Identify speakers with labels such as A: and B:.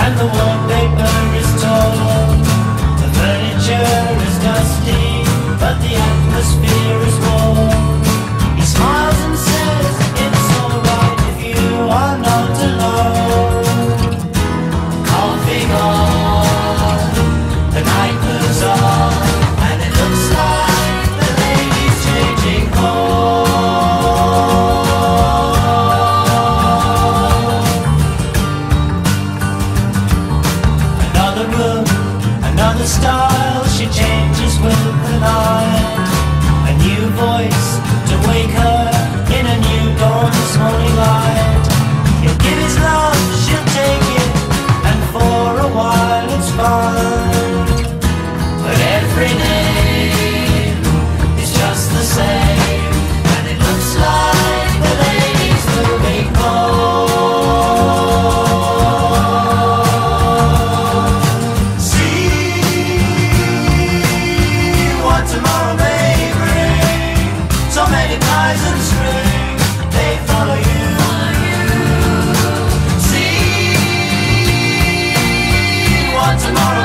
A: and the wallpaper is torn. The furniture is dusty, but the atmosphere is warm. He smiles and says, it's alright if you are not alone. Coffee gone, the night moves on, and it looks like the lady's changing home. Another room, another style, she changes with the night. A new voice to wake her in a new dawn this morning light. He'll give his love, she'll take it, and for a while it's fine. But every name is just the same, and it looks like the lady's moving home. See what tomorrow may bring. So many ties and strings, they follow you. See what tomorrow